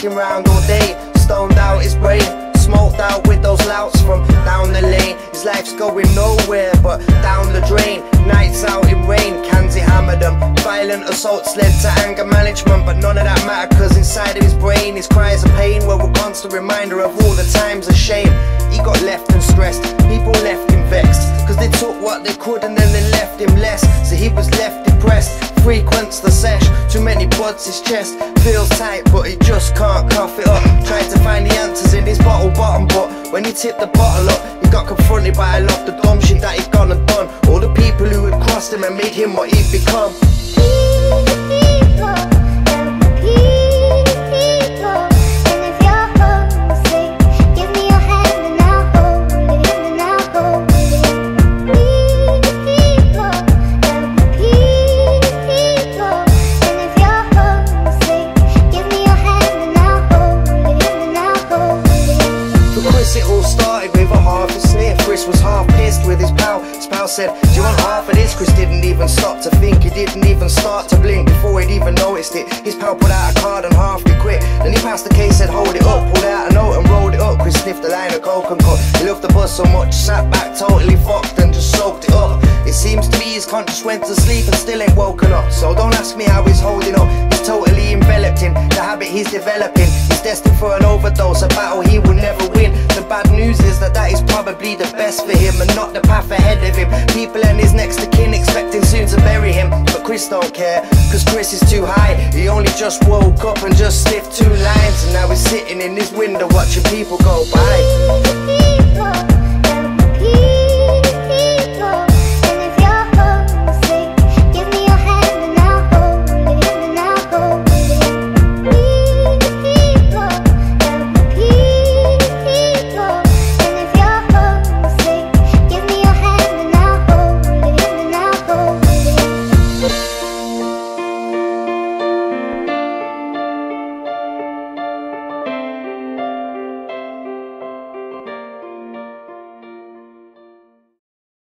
walking round all day, stoned out his brain, smoked out with those louts from down the lane. His life's going nowhere but down the drain. Nights out in rain, Kanzi hammered him. Violent assaults led to anger management, but none of that mattered, cause inside of his brain his cries of pain were a constant reminder of all the times of shame. He got left and stressed, people left him vexed, cause they took what they could and then they left him less. So he was left depressed, frequents the sesh, too many buds his chest, feels tight but he just can't cough it up. Tried to find the answers in his bottle bottom, but when he tipped the bottle up, he got confronted by a lot of the dumb shit that he'd gone and done. All the people who had crossed him and made him what he'd become. It all started with a half a sniff. Chris was half pissed with his pal. His pal said, do you want half of this? Chris didn't even stop to think, he didn't even start to blink before he'd even noticed it. His pal put out a card and half he quit. Then he passed the case, said hold it up, pulled out a note and rolled it up. Chris sniffed a line of coke and cut. He loved the bus so much, sat back totally fucked and just soaked it up. It seems to me his conscience went to sleep and still ain't woken up. So don't ask me how he's holding up, he's totally enveloped in the habit he's developing. He's destined for an overdose, a battle he will never win. The bad news is that is probably the best for him and not the path ahead of him. People and his next of kin expecting soon to bury him, but Chris don't care, cause Chris is too high. He only just woke up and just sniffed 2 lines, and now he's sitting in his window watching people go by.